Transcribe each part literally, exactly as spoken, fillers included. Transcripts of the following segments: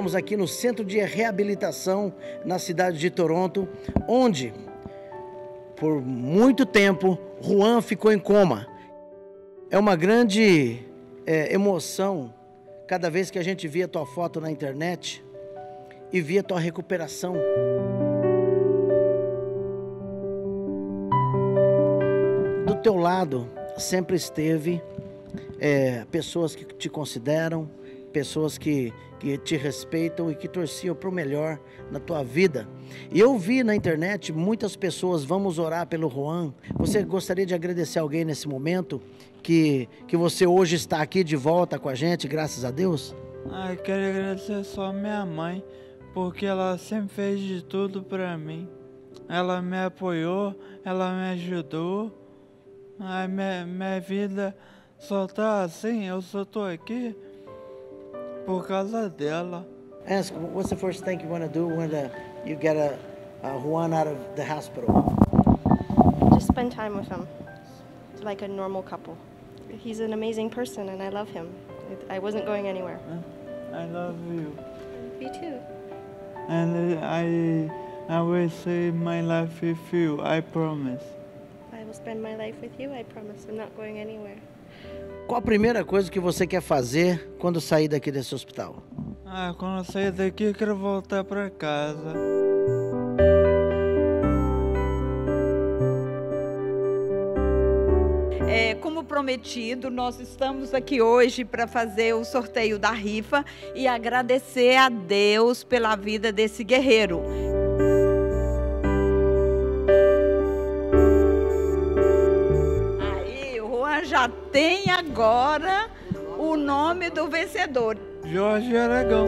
estamos aqui no Centro de Reabilitação na cidade de Toronto, onde, por muito tempo, Juan ficou em coma. É uma grande é, emoção cada vez que a gente via tua foto na internet e via tua recuperação. Do teu lado sempre esteve é, pessoas que te consideram, pessoas que, que te respeitam e que torciam para o melhor na tua vida. E eu vi na internet muitas pessoas, vamos orar pelo Juan. Você gostaria de agradecer alguém nesse momento que, que você hoje está aqui de volta com a gente, graças a Deus? Ah, eu quero agradecer só a minha mãe, porque ela sempre fez de tudo para mim. Ela me apoiou, ela me ajudou. A minha, minha vida só tá assim, eu só tô aqui por causa dela. Ask, what's the first thing you want to do when the, you get a, a Juan out of the hospital? Just spend time with him, like a normal couple. He's an amazing person and I love him. I wasn't going anywhere. I love you. Me too. And I, I will save my life with you, I promise. I will spend my life with you, I promise. I'm not going anywhere. Qual a primeira coisa que você quer fazer quando sair daqui desse hospital? Ah, quando eu sair daqui eu quero voltar para casa. É, como prometido, nós estamos aqui hoje para fazer o sorteio da rifa e agradecer a Deus pela vida desse guerreiro. Aí, o Juan já tem agora o nome do vencedor. Jorge Aragão.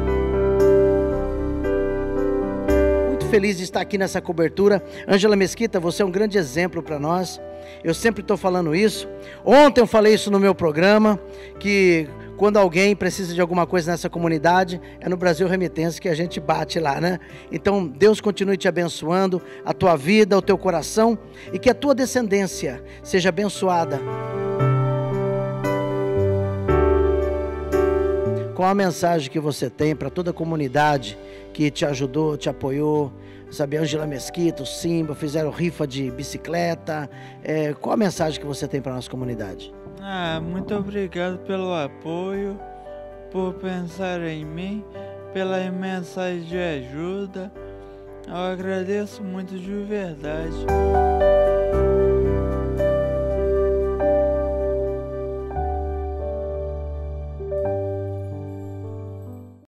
Muito feliz de estar aqui nessa cobertura. Ângela Mesquita, você é um grande exemplo para nós. Eu sempre estou falando isso. Ontem eu falei isso no meu programa, que quando alguém precisa de alguma coisa nessa comunidade, é no Brasil Remitência que a gente bate lá, né? Então, Deus continue te abençoando, a tua vida, o teu coração, e que a tua descendência seja abençoada. Qual a mensagem que você tem para toda a comunidade que te ajudou, te apoiou? Sabe, Ângela Mesquita, o Simba, fizeram rifa de bicicleta. É, qual a mensagem que você tem para a nossa comunidade? Ah, muito obrigado pelo apoio, por pensar em mim, pela mensagem de ajuda. Eu agradeço muito de verdade.